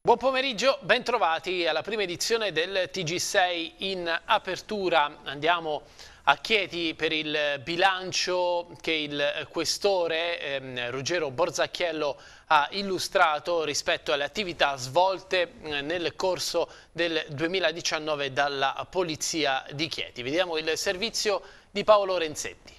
Buon pomeriggio, bentrovati alla prima edizione del TG6 in apertura. Andiamo a Chieti per il bilancio che il questore Ruggero Borzacchiello ha illustrato rispetto alle attività svolte nel corso del 2019 dalla Polizia di Chieti. Vediamo il servizio di Paolo Renzetti.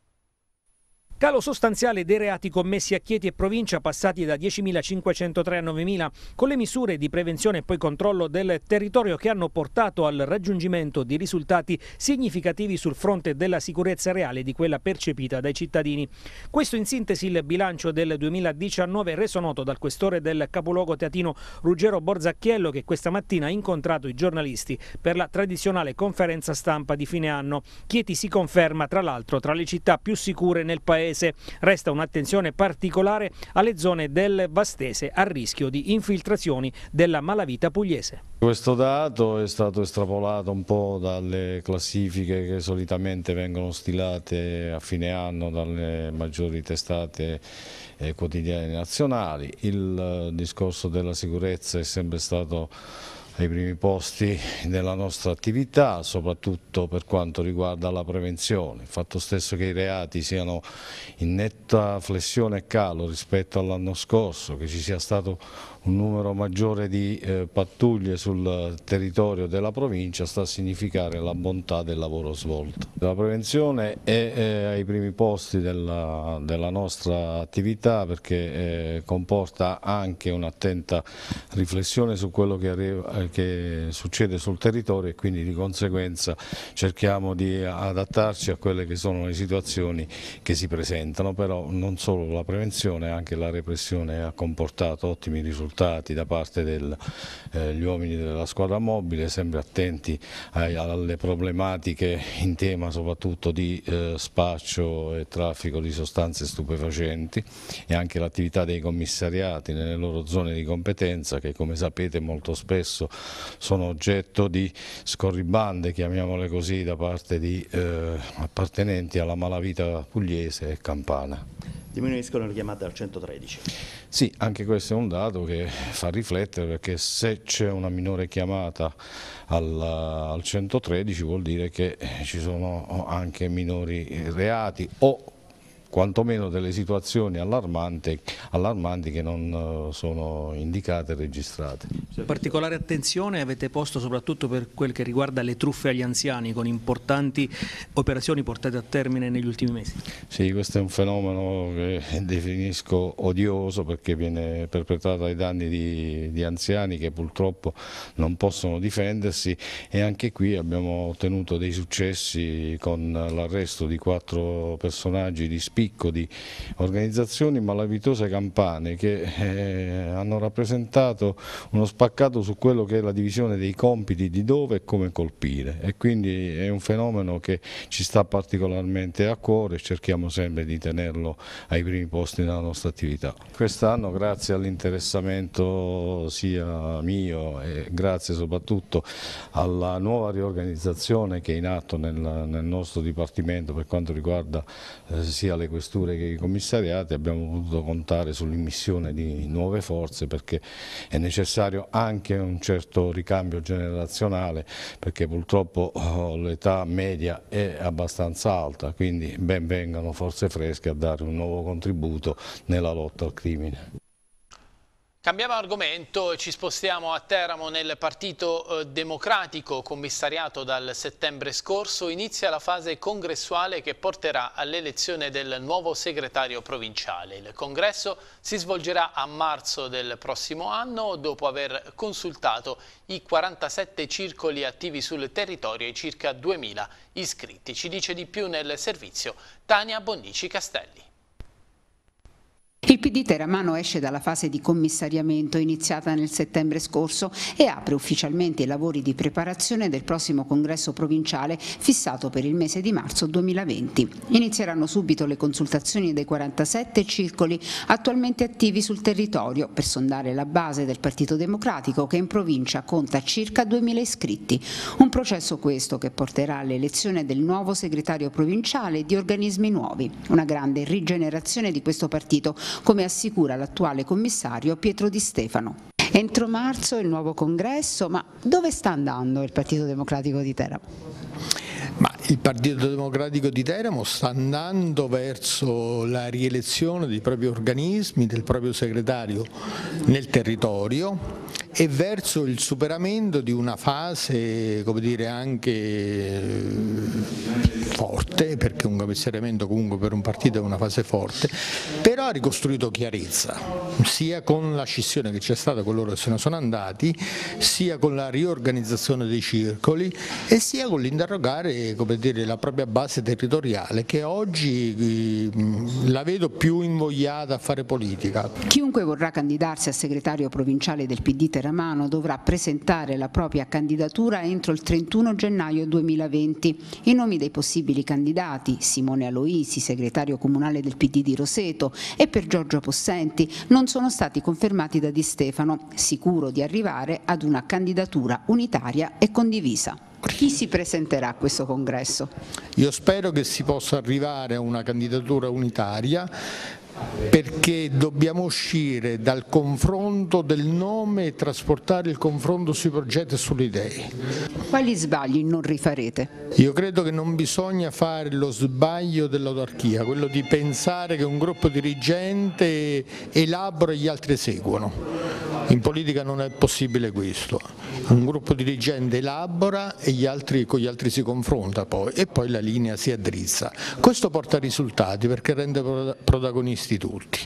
Calo sostanziale dei reati commessi a Chieti e provincia, passati da 10.503 a 9.000, con le misure di prevenzione e poi controllo del territorio che hanno portato al raggiungimento di risultati significativi sul fronte della sicurezza reale e di quella percepita dai cittadini. Questo in sintesi il bilancio del 2019 reso noto dal questore del capoluogo teatino Ruggero Borzacchiello, che questa mattina ha incontrato i giornalisti per la tradizionale conferenza stampa di fine anno. Chieti si conferma tra l'altro tra le città più sicure nel paese. Resta un'attenzione particolare alle zone del Vastese a rischio di infiltrazioni della malavita pugliese. Questo dato è stato estrapolato un po' dalle classifiche che solitamente vengono stilate a fine anno dalle maggiori testate quotidiane nazionali. Il discorso della sicurezza è sempre stato ai primi posti della nostra attività, soprattutto per quanto riguarda la prevenzione. Il fatto stesso che i reati siano in netta flessione e calo rispetto all'anno scorso, che ci sia stato un numero maggiore di pattuglie sul territorio della provincia, sta a significare la bontà del lavoro svolto. La prevenzione è ai primi posti della nostra attività, perché comporta anche un'attenta riflessione su quello che succede sul territorio, e quindi di conseguenza cerchiamo di adattarci a quelle che sono le situazioni che si presentano. Però non solo la prevenzione, anche la repressione ha comportato ottimi risultati da parte degli uomini della squadra mobile, sempre attenti alle problematiche in tema soprattutto di spaccio e traffico di sostanze stupefacenti, e anche l'attività dei commissariati nelle loro zone di competenza, che come sapete molto spesso sono oggetto di scorribande, chiamiamole così, da parte di appartenenti alla malavita pugliese e campana. Diminuiscono le chiamate al 113. Sì, anche questo è un dato che fa riflettere, perché se c'è una minore chiamata al 113 vuol dire che ci sono anche minori reati o quantomeno delle situazioni allarmanti che non sono indicate e registrate. Particolare attenzione avete posto soprattutto per quel che riguarda le truffe agli anziani, con importanti operazioni portate a termine negli ultimi mesi. Sì, questo è un fenomeno che definisco odioso, perché viene perpetrato ai danni di anziani che purtroppo non possono difendersi, e anche qui abbiamo ottenuto dei successi con l'arresto di 4 personaggi di spicco di organizzazioni malavitose campane, che hanno rappresentato uno spaccato su quello che è la divisione dei compiti, di dove e come colpire, e quindi è un fenomeno che ci sta particolarmente a cuore e cerchiamo sempre di tenerlo ai primi posti nella nostra attività. Quest'anno, grazie all'interessamento sia mio e grazie soprattutto alla nuova riorganizzazione che è in atto nel nostro Dipartimento per quanto riguarda sia le questure che i commissariati, abbiamo potuto contare sull'immissione di nuove forze, perché è necessario anche un certo ricambio generazionale, perché purtroppo l'età media è abbastanza alta, quindi ben vengano forze fresche a dare un nuovo contributo nella lotta al crimine. Cambiamo argomento e ci spostiamo a Teramo. Nel Partito Democratico, commissariato dal settembre scorso, inizia la fase congressuale che porterà all'elezione del nuovo segretario provinciale. Il congresso si svolgerà a marzo del prossimo anno, dopo aver consultato i 47 circoli attivi sul territorio e i circa 2000 iscritti. Ci dice di più nel servizio Tania Bonnici Castelli. Il PD teramano esce dalla fase di commissariamento iniziata nel settembre scorso e apre ufficialmente i lavori di preparazione del prossimo congresso provinciale fissato per il mese di marzo 2020. Inizieranno subito le consultazioni dei 47 circoli attualmente attivi sul territorio per sondare la base del Partito Democratico, che in provincia conta circa 2000 iscritti. Un processo questo che porterà all'elezione del nuovo segretario provinciale e di organismi nuovi. Una grande rigenerazione di questo partito, come assicura l'attuale commissario Pietro Di Stefano. Entro marzo il nuovo congresso, ma dove sta andando il Partito Democratico di Teramo? Ma il Partito Democratico di Teramo sta andando verso la rielezione dei propri organismi, del proprio segretario nel territorio e verso il superamento di una fase, come dire, anche forte, perché un commissariamento comunque per un partito è una fase forte, però ha ricostruito chiarezza, sia con la scissione che c'è stata con loro che se ne sono andati, sia con la riorganizzazione dei circoli e sia con l'interrogare, come dire, la propria base territoriale, che oggi la vedo più invogliata a fare politica. Chiunque vorrà candidarsi a segretario provinciale del PD teramano dovrà presentare la propria candidatura entro il 31 gennaio 2020. I nomi dei possibili candidati, Simone Aloisi, segretario comunale del PD di Roseto, e per Giorgio Possenti, non sono stati confermati da Di Stefano, sicuro di arrivare ad una candidatura unitaria e condivisa. Chi si presenterà a questo congresso? Io spero che si possa arrivare a una candidatura unitaria, perché dobbiamo uscire dal confronto del nome e trasportare il confronto sui progetti e sulle idee. Quali sbagli non rifarete? Io credo che non bisogna fare lo sbaglio dell'autarchia, quello di pensare che un gruppo dirigente elabora e gli altri eseguono. In politica non è possibile questo. Un gruppo dirigente elabora e con gli altri si confronta poi, e poi la linea si addrizza. Questo porta risultati perché rende protagonisti tutti.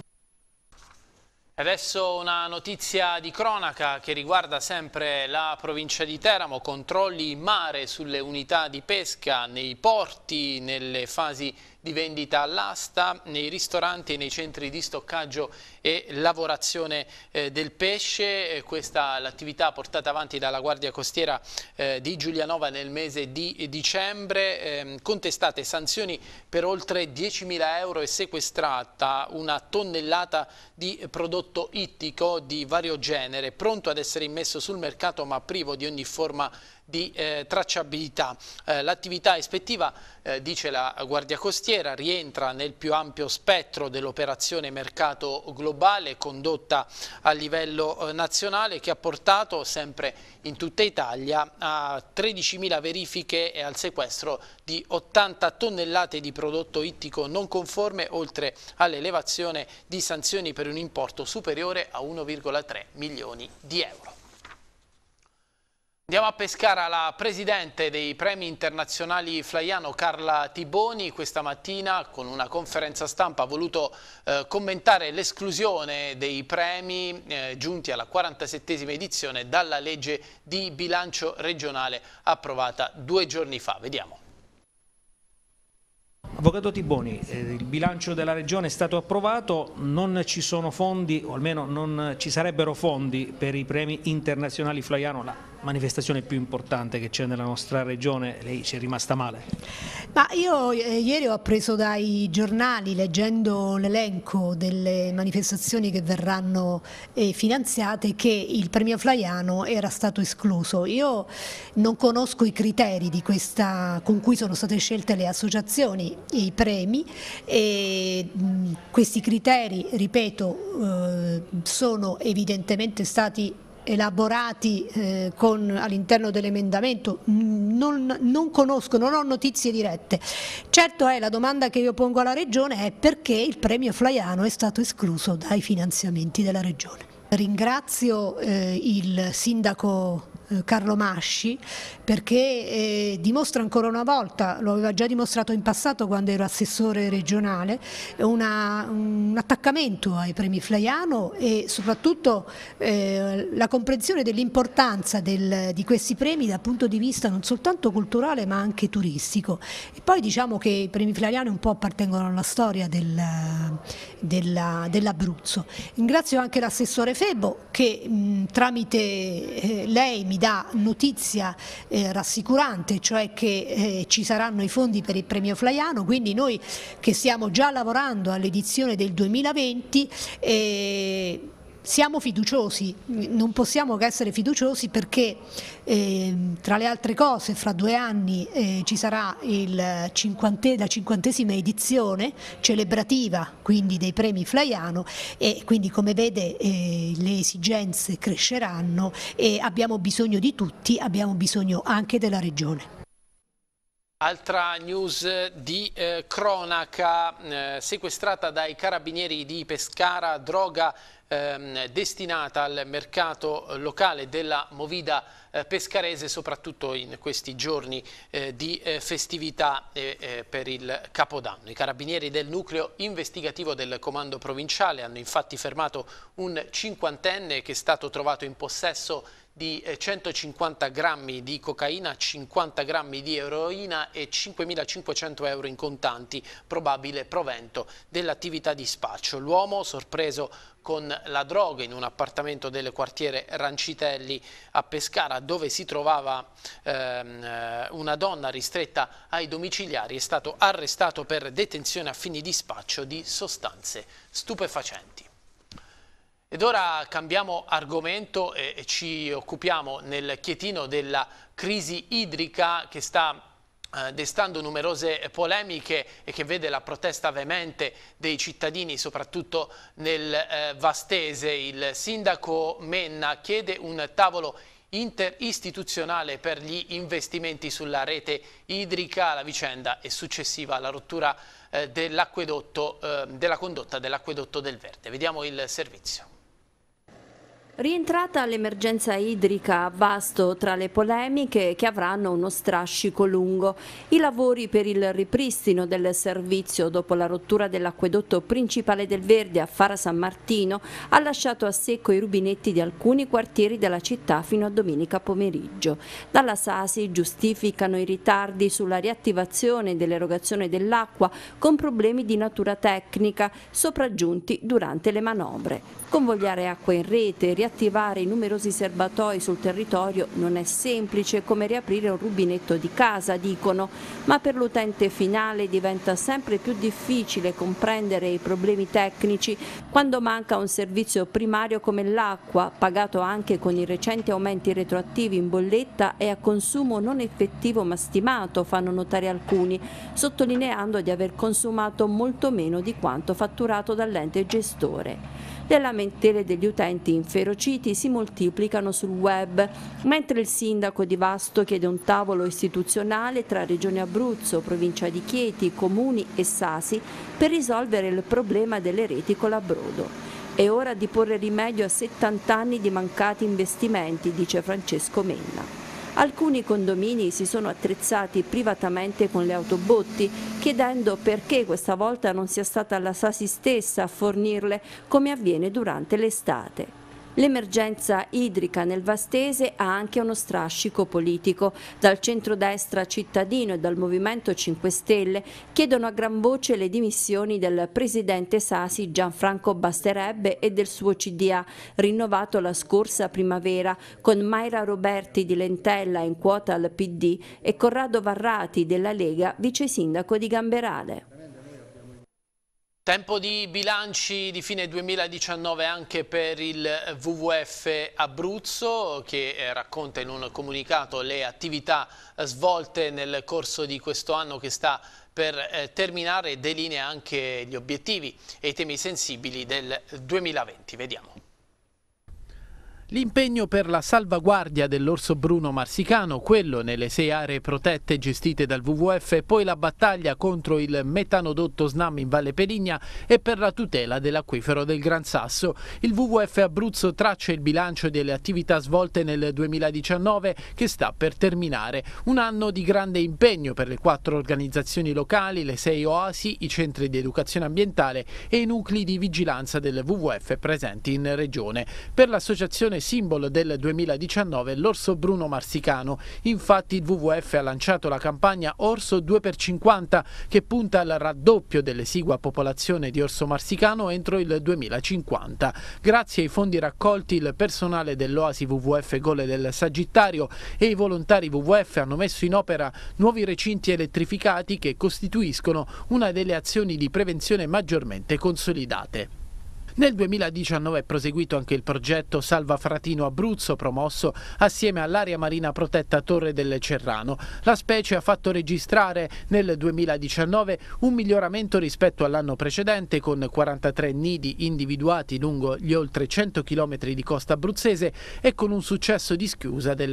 Adesso una notizia di cronaca che riguarda sempre la provincia di Teramo: controlli in mare sulle unità di pesca, nei porti, nelle fasi di vendita all'asta, nei ristoranti e nei centri di stoccaggio e lavorazione del pesce. Questa è l'attività portata avanti dalla Guardia Costiera di Giulianova nel mese di dicembre. Contestate sanzioni per oltre 10.000 euro e sequestrata una tonnellata di prodotto ittico di vario genere, pronto ad essere immesso sul mercato ma privo di ogni forma di tracciabilità. L'attività ispettiva, dice la Guardia Costiera, rientra nel più ampio spettro dell'operazione mercato globale condotta a livello nazionale, che ha portato sempre in tutta Italia a 13.000 verifiche e al sequestro di 80 tonnellate di prodotto ittico non conforme, oltre all'elevazione di sanzioni per un importo superiore a 1,3 milioni di euro. Andiamo a Pescara. La presidente dei premi internazionali Flaiano, Carla Tiboni, questa mattina con una conferenza stampa ha voluto commentare l'esclusione dei premi giunti alla 47esima edizione dalla legge di bilancio regionale approvata 2 giorni fa. Vediamo. Avvocato Tiboni, il bilancio della Regione è stato approvato, non ci sono fondi, o almeno non ci sarebbero fondi per i premi internazionali Flaiano, la manifestazione più importante che c'è nella nostra Regione. Lei ci è rimasta male? Ma io ieri ho appreso dai giornali, leggendo l'elenco delle manifestazioni che verranno finanziate, che il premio Flaiano era stato escluso. Io non conosco i criteri di con cui sono state scelte le associazioni, i premi, e questi criteri, ripeto, sono evidentemente stati elaborati all'interno dell'emendamento. Non conosco, non ho notizie dirette. Certo è, la domanda che io pongo alla Regione è perché il premio Flaiano è stato escluso dai finanziamenti della Regione. Ringrazio il sindaco Carlo Masci, perché dimostra ancora una volta, lo aveva già dimostrato in passato quando ero assessore regionale, un attaccamento ai premi Flaiano e soprattutto la comprensione dell'importanza di questi premi dal punto di vista non soltanto culturale ma anche turistico. E poi diciamo che i premi Flaiano un po' appartengono alla storia dell'Abruzzo. Ringrazio anche l'assessore Febbo che tramite lei mi dà notizia rassicurante, cioè che ci saranno i fondi per il premio Flaiano, quindi noi che stiamo già lavorando all'edizione del 2020 siamo fiduciosi, non possiamo che essere fiduciosi perché tra le altre cose fra 2 anni ci sarà la 50esima edizione celebrativa quindi dei premi Flaiano e quindi come vede le esigenze cresceranno e abbiamo bisogno di tutti, abbiamo bisogno anche della Regione. Altra news di cronaca, sequestrata dai carabinieri di Pescara, droga destinata al mercato locale della movida pescarese, soprattutto in questi giorni di festività per il Capodanno. I carabinieri del nucleo investigativo del comando provinciale hanno infatti fermato un 50enne che è stato trovato in possesso di 150 grammi di cocaina, 50 grammi di eroina e 5.500 euro in contanti, probabile provento dell'attività di spaccio. L'uomo, sorpreso con la droga in un appartamento del quartiere Rancitelli a Pescara, dove si trovava una donna ristretta ai domiciliari, è stato arrestato per detenzione a fini di spaccio di sostanze stupefacenti. Ed ora cambiamo argomento e ci occupiamo nel Chietino della crisi idrica che sta destando numerose polemiche e che vede la protesta veemente dei cittadini, soprattutto nel Vastese. Il sindaco Menna chiede un tavolo interistituzionale per gli investimenti sulla rete idrica. La vicenda è successiva alla rottura della condotta dell'acquedotto del Verde. Vediamo il servizio. Rientrata l'emergenza idrica a Vasto tra le polemiche che avranno uno strascico lungo. I lavori per il ripristino del servizio dopo la rottura dell'acquedotto principale del Verde a Fara San Martino ha lasciato a secco i rubinetti di alcuni quartieri della città fino a domenica pomeriggio. Dalla Sasi giustificano i ritardi sulla riattivazione dell'erogazione dell'acqua con problemi di natura tecnica sopraggiunti durante le manovre. Convogliare acqua in rete, riattivare i numerosi serbatoi sul territorio non è semplice come riaprire un rubinetto di casa, dicono, ma per l'utente finale diventa sempre più difficile comprendere i problemi tecnici quando manca un servizio primario come l'acqua, pagato anche con i recenti aumenti retroattivi in bolletta e a consumo non effettivo ma stimato, fanno notare alcuni, sottolineando di aver consumato molto meno di quanto fatturato dall'ente gestore. Le lamentele degli utenti inferociti si moltiplicano sul web, mentre il sindaco di Vasto chiede un tavolo istituzionale tra Regione Abruzzo, provincia di Chieti, comuni e Sasi per risolvere il problema delle reti Colabrodo. È ora di porre rimedio a 70 anni di mancati investimenti, dice Francesco Menna. Alcuni condomini si sono attrezzati privatamente con le autobotti, chiedendo perché questa volta non sia stata la Sasi stessa a fornirle come avviene durante l'estate. L'emergenza idrica nel Vastese ha anche uno strascico politico. Dal centrodestra cittadino e dal Movimento 5 Stelle chiedono a gran voce le dimissioni del presidente Sasi Gianfranco Basterebbe e del suo CDA, rinnovato la scorsa primavera, con Mayra Roberti di Lentella in quota al PD e Corrado Varrati della Lega vice sindaco di Gamberale. Tempo di bilanci di fine 2019 anche per il WWF Abruzzo, che racconta in un comunicato le attività svolte nel corso di questo anno che sta per terminare e delinea anche gli obiettivi e i temi sensibili del 2020. Vediamo. L'impegno per la salvaguardia dell'orso bruno marsicano, quello nelle 6 aree protette gestite dal WWF, e poi la battaglia contro il metanodotto SNAM in Valle Peligna e per la tutela dell'acquifero del Gran Sasso. Il WWF Abruzzo traccia il bilancio delle attività svolte nel 2019 che sta per terminare. Un anno di grande impegno per le 4 organizzazioni locali, le 6 oasi, i centri di educazione ambientale e i nuclei di vigilanza del WWF presenti in regione. Per l'associazione simbolo del 2019 l'orso bruno marsicano. Infatti il WWF ha lanciato la campagna Orso 2x50 che punta al raddoppio dell'esigua popolazione di orso marsicano entro il 2050. Grazie ai fondi raccolti il personale dell'Oasi WWF Gole del Sagittario e i volontari WWF hanno messo in opera nuovi recinti elettrificati che costituiscono una delle azioni di prevenzione maggiormente consolidate. Nel 2019 è proseguito anche il progetto Salva Fratino Abruzzo, promosso assieme all'area marina protetta Torre del Cerrano. La specie ha fatto registrare nel 2019 un miglioramento rispetto all'anno precedente, con 43 nidi individuati lungo gli oltre 100 km di costa abruzzese e con un successo di schiusa del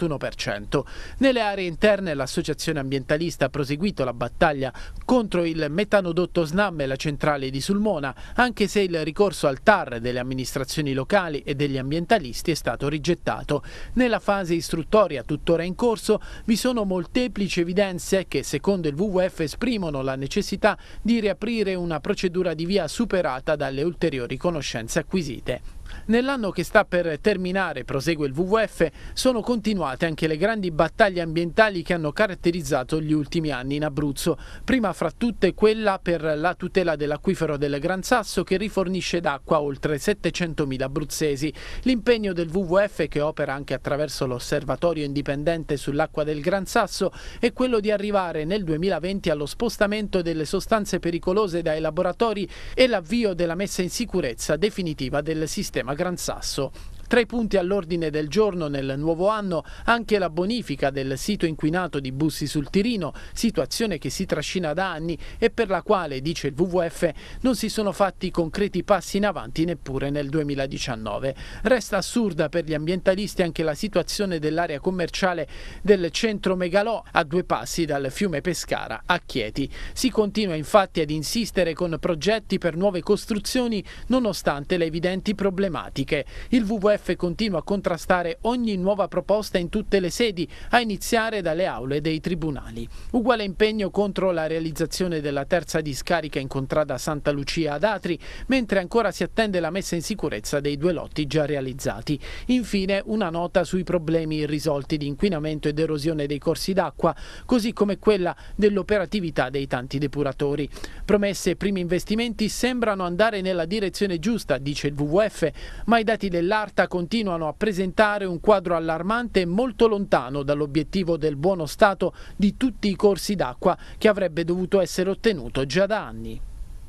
51%. Nelle aree interne l'associazione ambientalista ha proseguito la battaglia contro il metanodotto SNAM e la centrale di Sulmona, anche se il ricorso al TAR delle amministrazioni locali e degli ambientalisti è stato rigettato. Nella fase istruttoria tuttora in corso vi sono molteplici evidenze che, secondo il WWF, esprimono la necessità di riaprire una procedura di via superata dalle ulteriori conoscenze acquisite. Nell'anno che sta per terminare, prosegue il WWF, sono continuate anche le grandi battaglie ambientali che hanno caratterizzato gli ultimi anni in Abruzzo, prima fra tutte quella per la tutela dell'acquifero del Gran Sasso, che rifornisce d'acqua a oltre 700.000 abruzzesi. L'impegno del WWF, che opera anche attraverso l'Osservatorio Indipendente sull'acqua del Gran Sasso, è quello di arrivare nel 2020 allo spostamento delle sostanze pericolose dai laboratori e l'avvio della messa in sicurezza definitiva del sistema Gran Sasso. Tra i punti all'ordine del giorno nel nuovo anno anche la bonifica del sito inquinato di Bussi sul Tirino, situazione che si trascina da anni e per la quale, dice il WWF, non si sono fatti concreti passi in avanti neppure nel 2019. Resta assurda per gli ambientalisti anche la situazione dell'area commerciale del centro Megalò, a 2 passi dal fiume Pescara a Chieti. Si continua infatti ad insistere con progetti per nuove costruzioni nonostante le evidenti problematiche. Il WWF continua a contrastare ogni nuova proposta in tutte le sedi, a iniziare dalle aule dei tribunali. Uguale impegno contro la realizzazione della terza discarica in contrada Santa Lucia ad Atri, mentre ancora si attende la messa in sicurezza dei 2 lotti già realizzati. Infine una nota sui problemi irrisolti di inquinamento ed erosione dei corsi d'acqua, così come quella dell'operatività dei tanti depuratori. Promesse e primi investimenti sembrano andare nella direzione giusta, dice il WWF, ma i dati dell'ARTA continuano a presentare un quadro allarmante e molto lontano dall'obiettivo del buono stato di tutti i corsi d'acqua che avrebbe dovuto essere ottenuto già da anni.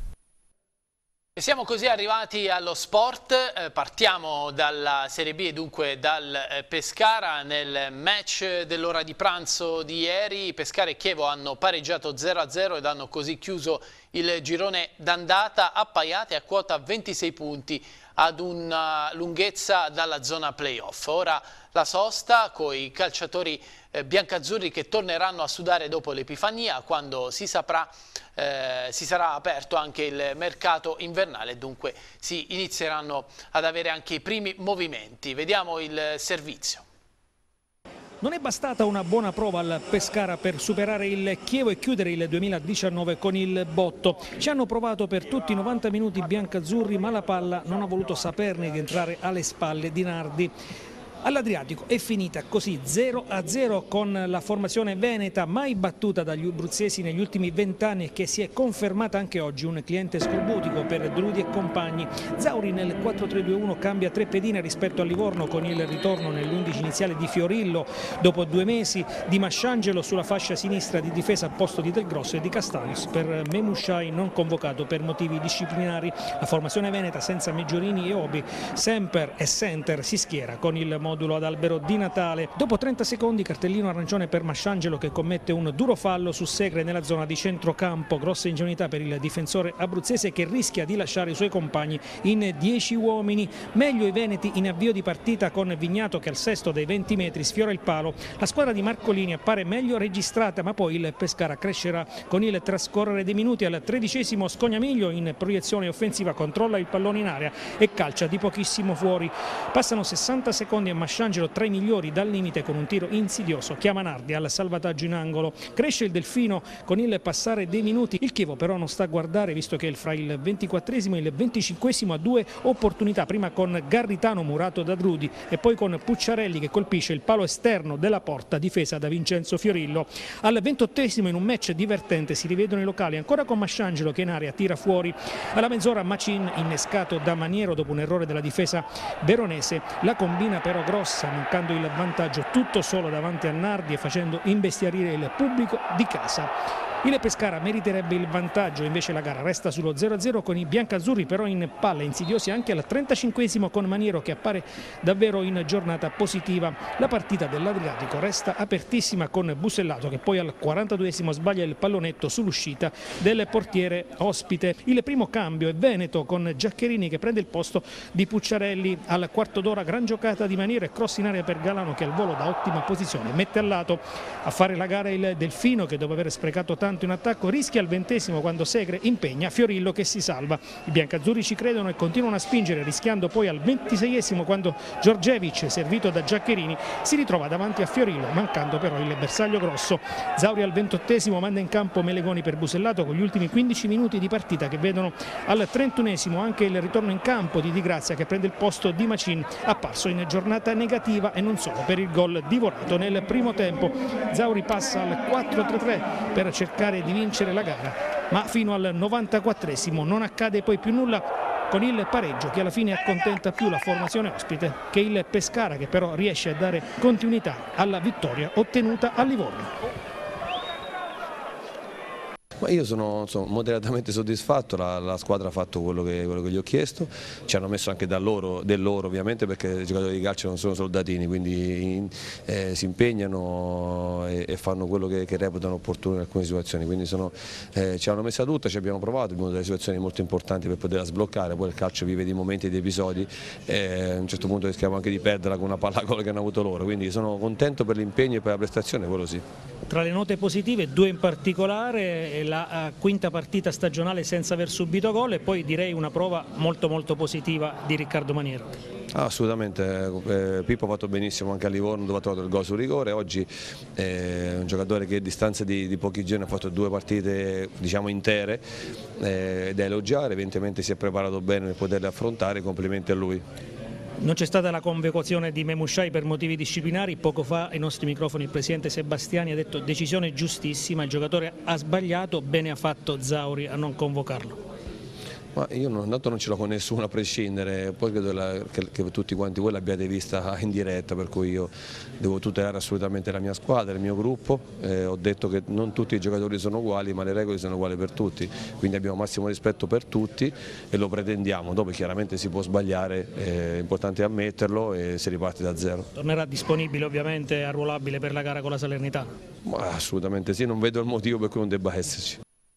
E siamo così arrivati allo sport, partiamo dalla Serie B e dunque dal Pescara. Nel match dell'ora di pranzo di ieri Pescara e Chievo hanno pareggiato 0-0 ed hanno così chiuso il girone d'andata appaiate a quota 26 punti ad una lunghezza dalla zona playoff. Ora la sosta con i calciatori biancazzurri che torneranno a sudare dopo l'Epifania, quando si sarà aperto anche il mercato invernale, dunque si inizieranno ad avere anche i primi movimenti. Vediamo il servizio. Non è bastata una buona prova al Pescara per superare il Chievo e chiudere il 2019 con il botto. Ci hanno provato per tutti i 90 minuti biancazzurri, ma la palla non ha voluto saperne di entrare alle spalle di Nardi. All'Adriatico è finita così 0-0 con la formazione veneta mai battuta dagli abruzzesi negli ultimi 20 anni e che si è confermata anche oggi un cliente scorbutico per Drudi e compagni. Zauri nel 4-3-2-1 cambia 3 pedine rispetto a Livorno con il ritorno nell'11 iniziale di Fiorillo dopo 2 mesi, di Masciangelo sulla fascia sinistra di difesa a posto di Del Grosso e di Castanos per Memushai non convocato per motivi disciplinari. La formazione veneta senza Meggiorini e Obi, Semper e Center si schiera con il modulo ad albero di Natale. Dopo 30 secondi cartellino arancione per Masciangelo che commette un duro fallo su Segre nella zona di centrocampo. Grossa ingenuità per il difensore abruzzese che rischia di lasciare i suoi compagni in 10 uomini. Meglio i veneti in avvio di partita con Vignato che al sesto dei 20 metri sfiora il palo. La squadra di Marcolini appare meglio registrata, ma poi il Pescara crescerà con il trascorrere dei minuti. Al 13° Scognamiglio in proiezione offensiva controlla il pallone in area e calcia di pochissimo fuori. Passano 60 secondi e Masciangelo tra i migliori dal limite con un tiro insidioso, chiama Nardi al salvataggio in angolo. Cresce il Delfino con il passare dei minuti. Il Chievo però non sta a guardare, visto che fra il 24° e il 25° ha 2 opportunità, prima con Garritano murato da Drudi e poi con Pucciarelli che colpisce il palo esterno della porta difesa da Vincenzo Fiorillo. Al 28° in un match divertente si rivedono i locali ancora con Masciangelo che in area tira fuori. Alla mezz'ora Macin, innescato da Maniero dopo un errore della difesa veronese, la combina però grossa, mancando il vantaggio tutto solo davanti a Nardi e facendo imbestialire il pubblico di casa. Il Pescara meriterebbe il vantaggio, invece la gara resta sullo 0-0 con i biancazzurri però in palla, insidiosi anche al 35esimo con Maniero che appare davvero in giornata positiva. La partita dell'Adriatico resta apertissima con Busellato che poi al 42esimo sbaglia il pallonetto sull'uscita del portiere ospite. Il primo cambio è Veneto con Giaccherini che prende il posto di Pucciarelli. Al quarto d'ora gran giocata di Maniero e cross in area per Galano che al volo da ottima posizione mette al lato. A fare la gara il Delfino che dopo aver sprecato tanto in attacco rischia al 20esimo quando Segre impegna Fiorillo che si salva. I biancazzurri ci credono e continuano a spingere rischiando poi al 26esimo quando Giorgevic servito da Giaccherini si ritrova davanti a Fiorillo mancando però il bersaglio grosso. Zauri al 28esimo manda in campo Melegoni per Busellato con gli ultimi 15 minuti di partita che vedono al 31esimo anche il ritorno in campo di Di Grazia che prende il posto di Macin, apparso in giornata negativa e non solo per il gol divorato nel primo tempo. Zauri passa al 4-3-3 per cercare di vincere la gara, ma fino al 94esimo non accade poi più nulla con il pareggio che alla fine accontenta più la formazione ospite che il Pescara che però riesce a dare continuità alla vittoria ottenuta a Livorno. Ma io sono moderatamente soddisfatto, la squadra ha fatto quello che gli ho chiesto, ci hanno messo anche del loro ovviamente perché i giocatori di calcio non sono soldatini, quindi si impegnano e fanno quello che reputano opportuno in alcune situazioni, quindi ci hanno messa tutta, ci abbiamo provato, abbiamo delle situazioni molto importanti per poterla sbloccare, poi il calcio vive di momenti e di episodi e a un certo punto rischiamo anche di perderla con una palla gol che hanno avuto loro, quindi sono contento per l'impegno e per la prestazione, quello sì. Tra le note positive due in particolare, la quinta partita stagionale senza aver subito gol e poi direi una prova molto positiva di Riccardo Maniero. Assolutamente, Pippo ha fatto benissimo anche a Livorno dove ha trovato il gol sul rigore, oggi è un giocatore che a distanza di pochi giorni ha fatto due partite diciamo intere da elogiare, evidentemente si è preparato bene per poterle affrontare, complimenti a lui. Non c'è stata la convocazione di Memushai per motivi disciplinari, poco fa ai nostri microfoni il presidente Sebastiani ha detto decisione giustissima, il giocatore ha sbagliato, bene ha fatto Zauri a non convocarlo. Ma io non ce l'ho con nessuno a prescindere, poi credo che tutti quanti voi l'abbiate vista in diretta, per cui io devo tutelare assolutamente la mia squadra, il mio gruppo, ho detto che non tutti i giocatori sono uguali ma le regole sono uguali per tutti, quindi abbiamo massimo rispetto per tutti e lo pretendiamo, dopo chiaramente si può sbagliare, è importante ammetterlo e si riparte da zero. Tornerà disponibile ovviamente, arruolabile per la gara con la Salernitana? Assolutamente sì, non vedo il motivo per cui non debba esserci.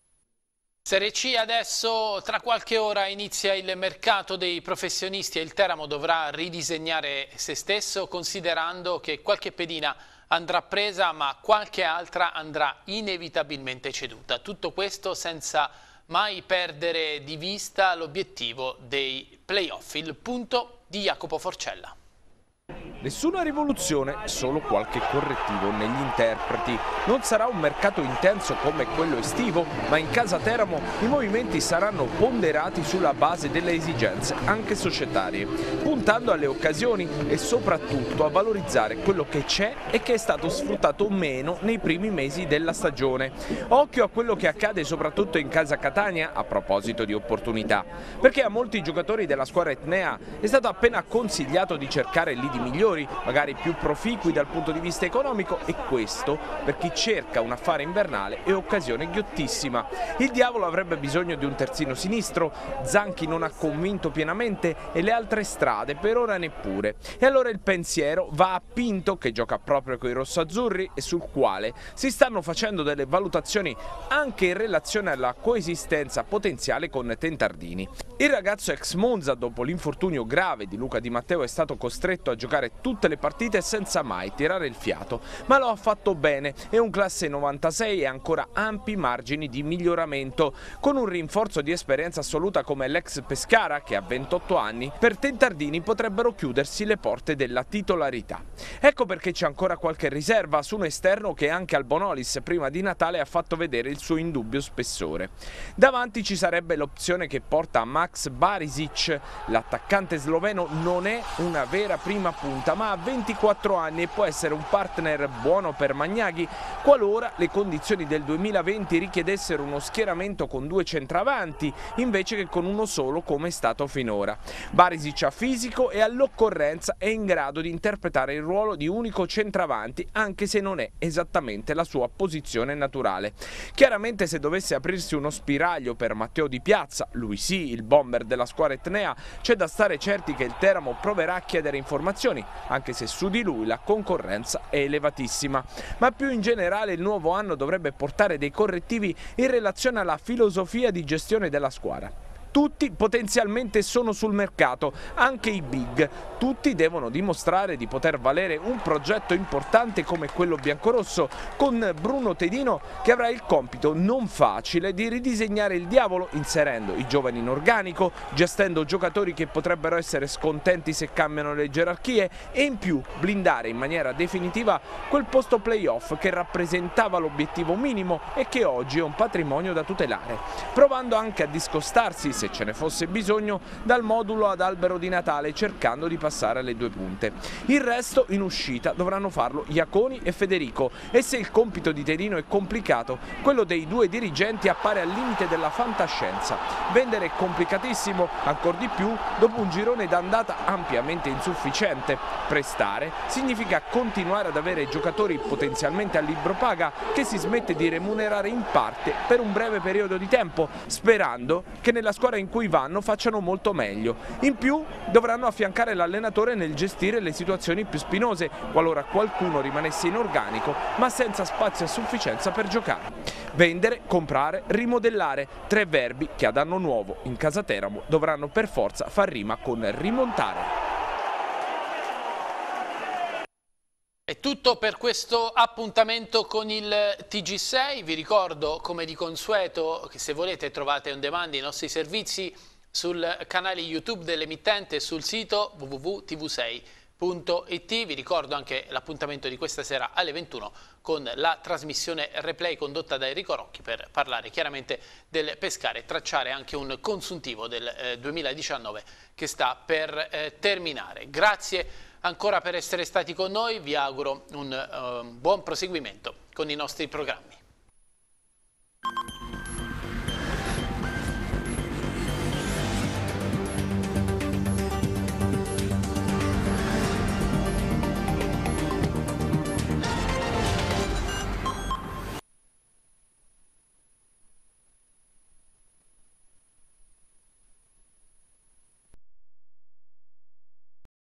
Serie C adesso, tra qualche ora inizia il mercato dei professionisti e il Teramo dovrà ridisegnare se stesso considerando che qualche pedina andrà presa ma qualche altra andrà inevitabilmente ceduta. Tutto questo senza mai perdere di vista l'obiettivo dei play-off. Il punto di Jacopo Forcella. Nessuna rivoluzione, solo qualche correttivo negli interpreti. Non sarà un mercato intenso come quello estivo, ma in casa Teramo i movimenti saranno ponderati sulla base delle esigenze, anche societarie, puntando alle occasioni e soprattutto a valorizzare quello che c'è e che è stato sfruttato meno nei primi mesi della stagione. Occhio a quello che accade soprattutto in casa Catania a proposito di opportunità, perché a molti giocatori della squadra etnea è stato appena consigliato di cercare lidi migliori, magari più proficui dal punto di vista economico, e questo per chi cerca un affare invernale è occasione ghiottissima. Il Diavolo avrebbe bisogno di un terzino sinistro, Zanchi non ha convinto pienamente e le altre strade per ora neppure. E allora il pensiero va a Pinto, che gioca proprio coi rossoazzurri e sul quale si stanno facendo delle valutazioni anche in relazione alla coesistenza potenziale con Tentardini. Il ragazzo ex Monza, dopo l'infortunio grave di Luca Di Matteo, è stato costretto a giocare tutte le partite senza mai tirare il fiato, ma lo ha fatto bene, è un classe 96 e ancora ampi margini di miglioramento. Con un rinforzo di esperienza assoluta come l'ex Pescara, che ha 28 anni, per Tentardini potrebbero chiudersi le porte della titolarità. Ecco perché c'è ancora qualche riserva su un esterno che anche al Bonolis prima di Natale ha fatto vedere il suo indubbio spessore. Davanti ci sarebbe l'opzione che porta a Max Barisic. L'attaccante sloveno non è una vera prima punta punta, ma ha 24 anni e può essere un partner buono per Magnaghi qualora le condizioni del 2020 richiedessero uno schieramento con 2 centravanti invece che con uno solo come è stato finora. Barisic ha fisico e all'occorrenza è in grado di interpretare il ruolo di unico centravanti, anche se non è esattamente la sua posizione naturale. Chiaramente se dovesse aprirsi uno spiraglio per Matteo Di Piazza, lui sì, il bomber della squadra etnea, c'è da stare certi che il Teramo proverà a chiedere informazioni, anche se su di lui la concorrenza è elevatissima. Ma più in generale il nuovo anno dovrebbe portare dei correttivi in relazione alla filosofia di gestione della squadra. Tutti potenzialmente sono sul mercato, anche i big. Tutti devono dimostrare di poter valere un progetto importante come quello biancorosso, con Bruno Tedino che avrà il compito non facile di ridisegnare il diavolo inserendo i giovani in organico, gestendo giocatori che potrebbero essere scontenti se cambiano le gerarchie e in più blindare in maniera definitiva quel posto playoff che rappresentava l'obiettivo minimo e che oggi è un patrimonio da tutelare, provando anche a discostarsi, se ce ne fosse bisogno, dal modulo ad albero di Natale, cercando di passare alle 2 punte. Il resto in uscita dovranno farlo Iaconi e Federico, e se il compito di Tedino è complicato, quello dei 2 dirigenti appare al limite della fantascienza. Vendere è complicatissimo, ancor di più dopo un girone d'andata ampiamente insufficiente. Prestare significa continuare ad avere giocatori potenzialmente a libro paga che si smette di remunerare in parte per un breve periodo di tempo, sperando che nella squadra in cui vanno facciano molto meglio. In più dovranno affiancare l'allenatore nel gestire le situazioni più spinose, qualora qualcuno rimanesse in organico ma senza spazio a sufficienza per giocare. Vendere, comprare, rimodellare, 3 verbi che ad anno nuovo in casa Teramo dovranno per forza far rima con rimontare. È tutto per questo appuntamento con il TG6, vi ricordo come di consueto che se volete trovate on demand i nostri servizi sul canale YouTube dell'emittente e sul sito www.tv6.it. Vi ricordo anche l'appuntamento di questa sera alle 21 con la trasmissione replay condotta da Enrico Rocchi per parlare chiaramente del pescare e tracciare anche un consuntivo del 2019 che sta per terminare. Grazie ancora per essere stati con noi, vi auguro un buon proseguimento con i nostri programmi.